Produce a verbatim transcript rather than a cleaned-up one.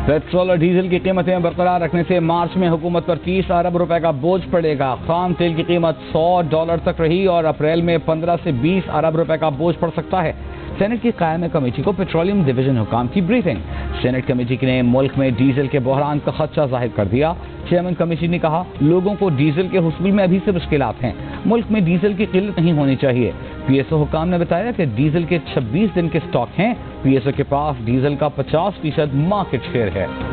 Petrol और diesel की कीमतें बरकरार रखने से मार्च में हुकूमत पर तीस अरब रुपए का बोझ पड़ेगा। खाम तेल की कीमत सौ डॉलर तक रही और अप्रैल में पंद्रह से बीस अरब रुपए का बोझ पड़ सकता है। सेनेट की कायम कमेटी को पेट्रोलियम डिवीजन हुकाम की ब्रीफिंग। सेनेट कमेटी ने मुल्क में डीजल के बहरान का खदशा जाहिर कर दिया। चेयरमैन कमेटी ने कहा, लोगों को डीजल के हुसूल में अभी से मुश्किलात हैं। मुल्क में डीजल की किल्लत नहीं होनी चाहिए। पीएसओ हुकाम ने बताया कि डीजल के छब्बीस दिन के स्टॉक हैं। पीएसओ के पास डीजल का पचास फीसद मार्केट शेयर है।